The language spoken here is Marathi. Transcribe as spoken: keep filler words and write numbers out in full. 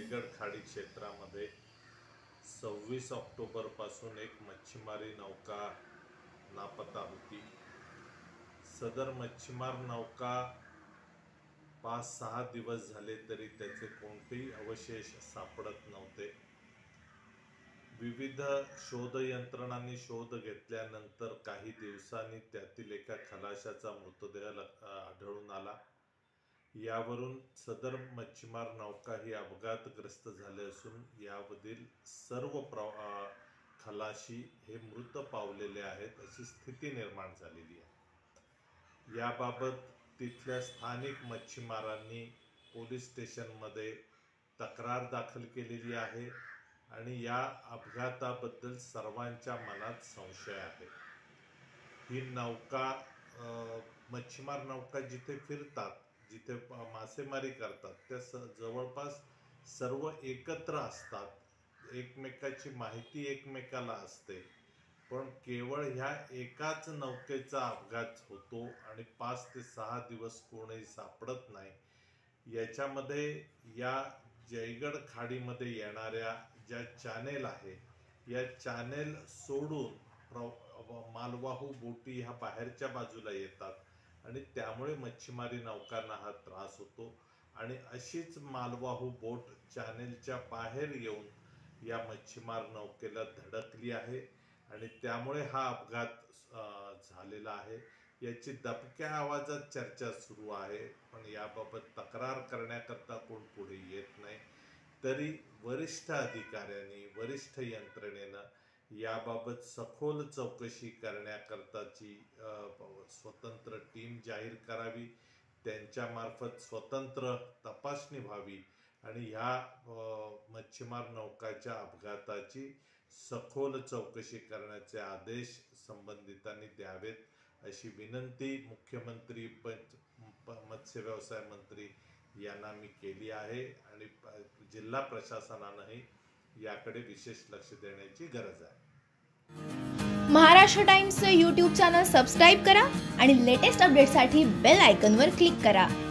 जयगड खाडी क्षेत्रामध्ये सव्वीस ऑक्टोबर पासून एक मच्छीमारी नौका नापता होती। सदर मच्छीमार नौका पाच सहा दिवस झाले तरी त्याचे कोणतेही अवशेष सापडत नव्हते। विविध शोध यंत्रणांनी शोध घेतल्यानंतर काही दिवसांनी त्यातील एका खलाशाचा मृतदेह आढळून आला। यावरून सदर मच्छीमार नौका ही अपघातग्रस्त झाले असून यामधील सर्व खलाशी हे मृत पावलेले आहेत अशी स्थिती निर्माण झालेली आहे। याबाबत तिथल्या स्थानिक मच्छीमारांनी पोलीस स्टेशनमध्ये तक्रार दाखल केलेली आहे आणि या अपघाताबद्दल सर्वांच्या मनात संशय आहे। ही नौका मच्छीमार नौका जिथे फिरतात, जिथे मासेमारी करतात त्या जवळपास सर्व एकत्र असतात, एकमेकाची माहिती एकमेकाला असते, पण केवळ ह्या एकाच नौकेचा अपघात होतो आणि पाच ते सहा दिवस कोणीही सापडत नाही। याच्यामध्ये या जयगड खाडीमध्ये येणाऱ्या ज्या चॅनेल आहे या चॅनेल सोडून मालवाहू बोटी ह्या बाहेरच्या बाजूला येतात आणि त्यामुळे मच्छीमारी नौकांना हा त्रास होतो आणि अशीच मालवाहू बोट चॅनेलच्या बाहेर येऊन या मच्छीमार नौकेला धडकली आहे आणि त्यामुळे हा अपघात झालेला आहे। याची दबक्या आवाजात चर्चा सुरू आहे, पण याबाबत तक्रार करण्याकरता कोण पुढे येत नाही। तरी वरिष्ठ अधिकाऱ्यांनी, वरिष्ठ यंत्रणेनं याबाबत सखोल चौकशी करण्याकरताची स्वतंत्र टीम जाहीर करावी, त्यांच्यामार्फत स्वतंत्र तपासणी व्हावी आणि ह्या मच्छीमार नौकाच्या अपघाताची सखोल चौकशी करण्याचे आदेश संबंधितांनी द्यावेत अशी विनंती मुख्यमंत्री मत्स्य व्यवसाय मंत्री यांना मी केली आहे आणि जिल्हा प्रशासनानेही याकडे विशेष लक्ष देण्याची गरज आहे। महाराष्ट्र टाइम्सचे यूट्यूब चॅनल सबस्क्राइब करा आणि लेटेस्ट अपडेट्ससाठी बेल आयकॉनवर क्लिक करा।